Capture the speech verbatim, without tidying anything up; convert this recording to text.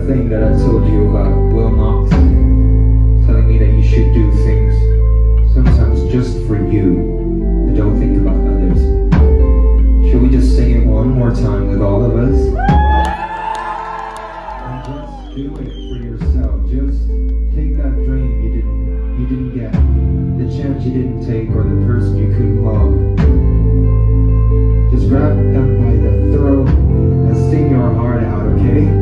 that thing that I told you about Will Knox, telling me that you should do things sometimes just for you and don't think about others. Should we just sing it one more time with all of us? And just do it for yourself. Just take that dream you didn't you didn't get, the chance you didn't take, or the person you couldn't love. Just grab them by the throat and sing your heart out, okay?